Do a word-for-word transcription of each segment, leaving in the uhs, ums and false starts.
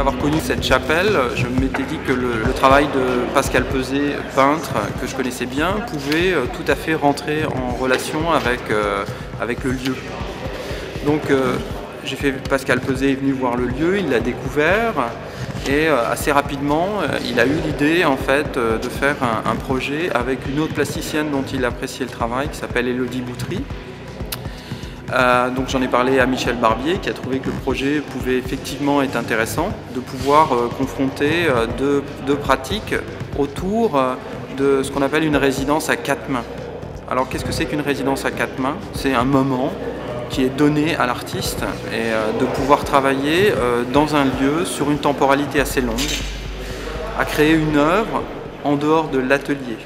avoir connu cette chapelle, je m'étais dit que le, le travail de Pascal Peuzet, peintre, que je connaissais bien, pouvait euh, tout à fait rentrer en relation avec, euh, avec le lieu. Donc euh, j'ai fait, Pascal Peuzet est venu voir le lieu, il l'a découvert et euh, assez rapidement euh, il a eu l'idée en fait euh, de faire un, un projet avec une autre plasticienne dont il appréciait le travail qui s'appelle Élodie Boutry. Euh, donc j'en ai parlé à Michel Barbier qui a trouvé que le projet pouvait effectivement être intéressant, de pouvoir euh, confronter euh, deux, deux pratiques autour euh, de ce qu'on appelle une résidence à quatre mains. Alors qu'est-ce que c'est qu'une résidence à quatre mains? C'est un moment qui est donné à l'artiste et euh, de pouvoir travailler euh, dans un lieu sur une temporalité assez longue, à créer une œuvre en dehors de l'atelier.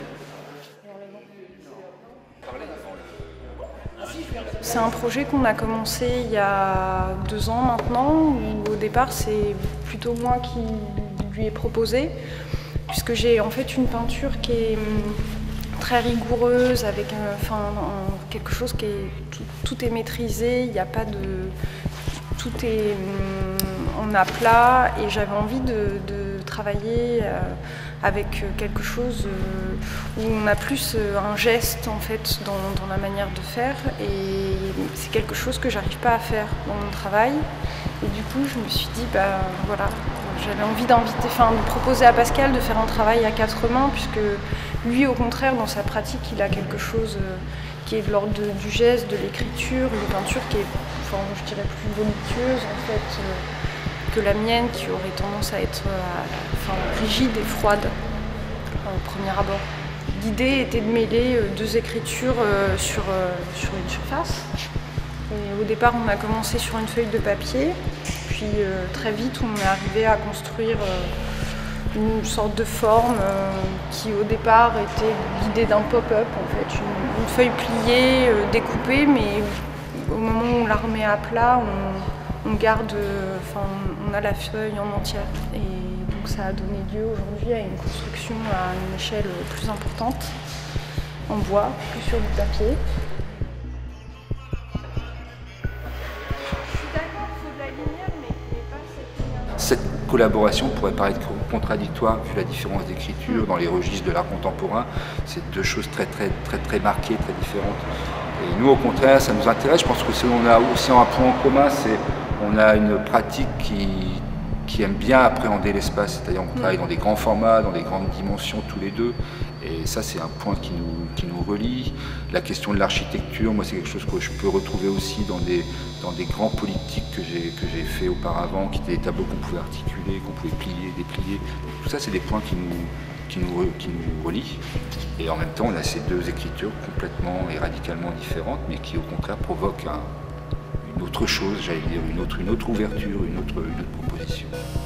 C'est un projet qu'on a commencé il y a deux ans maintenant, où au départ c'est plutôt moi qui lui ai proposé, puisque j'ai en fait une peinture qui est très rigoureuse, avec euh, enfin, quelque chose qui est... Tout, tout est maîtrisé, il n'y a pas de... Tout est en aplat, et j'avais envie de, de travailler euh, avec quelque chose où on a plus un geste en fait dans, dans la manière de faire, et c'est quelque chose que j'arrive pas à faire dans mon travail. Et du coup je me suis dit bah voilà, j'avais envie d'inviter, enfin de proposer à Pascal de faire un travail à quatre mains, puisque lui au contraire dans sa pratique il a quelque chose qui est de l'ordre du geste, de l'écriture, une peinture qui est, enfin je dirais plus voluptueuse en fait que la mienne, qui aurait tendance à être euh, enfin, rigide et froide euh, au premier abord. L'idée était de mêler euh, deux écritures euh, sur, euh, sur une surface. Et au départ, on a commencé sur une feuille de papier, puis euh, très vite, on est arrivé à construire euh, une sorte de forme euh, qui, au départ, était l'idée d'un pop-up, en fait, une, une feuille pliée, euh, découpée, mais au moment où on la remet à plat, on On garde, enfin, on a la feuille en entière, et donc ça a donné lieu aujourd'hui à une construction à une échelle plus importante, en bois, plus sur du papier. Je suis d'accord, il faut de la lumière, mais il n'y a pas cette lumière. Cette collaboration pourrait paraître contradictoire vu la différence d'écriture dans les registres de l'art contemporain. C'est deux choses très très très très marquées, très différentes. Et nous, au contraire, ça nous intéresse. Je pense que si on a aussi un point en commun, c'est on a une pratique qui, qui aime bien appréhender l'espace, c'est-à-dire qu'on travaille dans des grands formats, dans des grandes dimensions tous les deux, et ça c'est un point qui nous, qui nous relie. La question de l'architecture, moi c'est quelque chose que je peux retrouver aussi dans des, dans des grands politiques que j'ai que j'ai fait auparavant, qui étaient des tableaux qu'on pouvait articuler, qu'on pouvait plier, déplier. Tout ça c'est des points qui nous, qui, nous, qui nous relient, et en même temps on a ces deux écritures complètement et radicalement différentes, mais qui au contraire provoquent un une autre chose, j'allais dire, une autre, une autre ouverture, une autre, une autre proposition.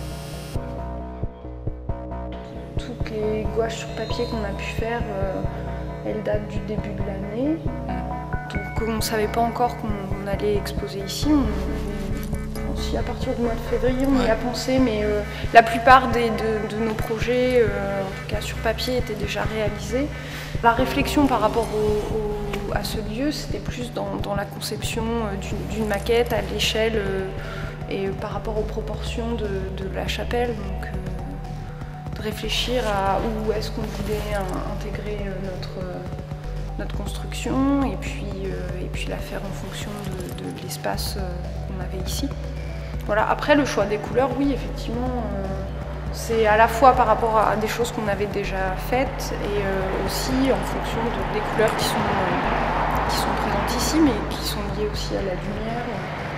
Toutes les gouaches sur papier qu'on a pu faire, euh, elles datent du début de l'année. Donc on ne savait pas encore qu'on allait exposer ici. On, aussi à partir du mois de février, on y a pensé, mais euh, la plupart des, de, de nos projets, euh, en tout cas sur papier, étaient déjà réalisés. La réflexion par rapport au, au à ce lieu, c'était plus dans, dans la conception d'une maquette à l'échelle euh, et par rapport aux proportions de, de la chapelle. Donc, euh, de réfléchir à où est-ce qu'on voulait intégrer notre, notre construction, et puis, euh, et puis la faire en fonction de, de l'espace qu'on avait ici. Voilà. Après, le choix des couleurs, oui, effectivement, euh, c'est à la fois par rapport à des choses qu'on avait déjà faites, et euh, aussi en fonction de, des couleurs qui sont, euh, qui sont présentes ici, mais qui sont liées aussi à la lumière.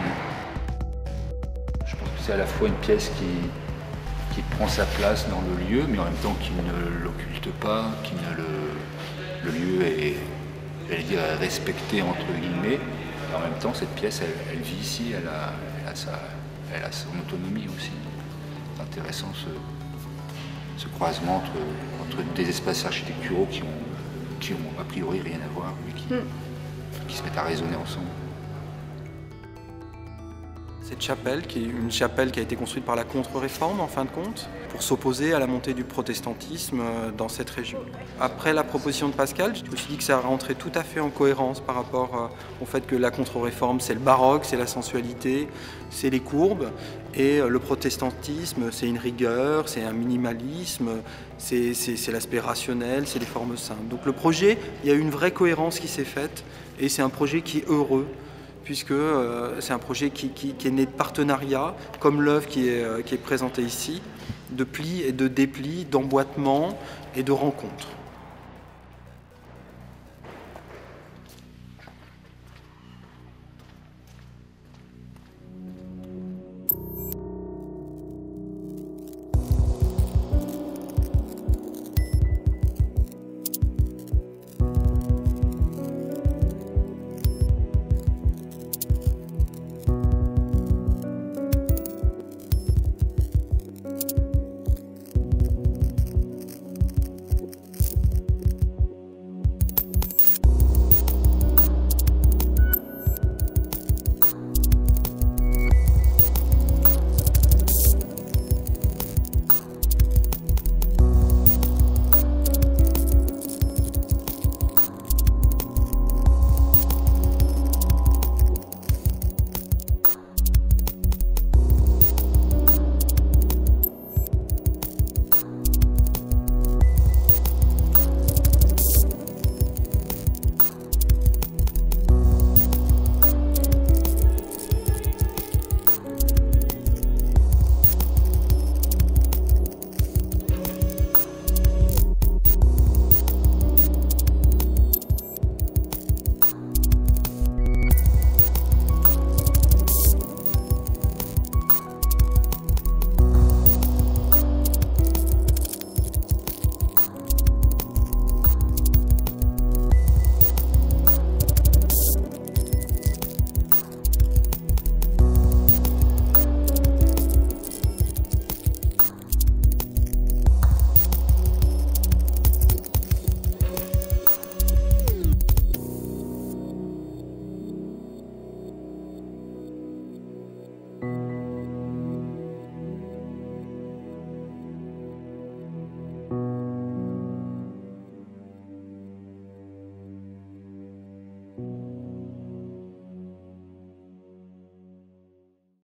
Je pense que c'est à la fois une pièce qui, qui prend sa place dans le lieu, mais en même temps qui ne l'occulte pas, qui ne le, le lieu est, j'allais dire, respecté entre guillemets. Et en même temps, cette pièce, elle, elle vit ici, elle a, elle a, sa, elle a son autonomie aussi. C'est intéressant ce, ce croisement entre, entre des espaces architecturaux qui ont, qui ont a priori rien à voir, mais qui, mm. qui se mettent à résonner ensemble. Cette chapelle, qui est une chapelle qui a été construite par la Contre-Réforme en fin de compte, pour s'opposer à la montée du protestantisme dans cette région. Après la proposition de Pascal, je me suis dit que ça rentrait tout à fait en cohérence par rapport au fait que la Contre-Réforme, c'est le baroque, c'est la sensualité, c'est les courbes, et le protestantisme, c'est une rigueur, c'est un minimalisme, c'est, c'est, c'est l'aspect rationnel, c'est les formes simples. Donc le projet, il y a une vraie cohérence qui s'est faite, et c'est un projet qui est heureux, puisque euh, c'est un projet qui, qui, qui est né de partenariat, comme l'œuvre qui est, euh, qui est présentée ici, de plis et de déplis, d'emboîtements et de rencontres.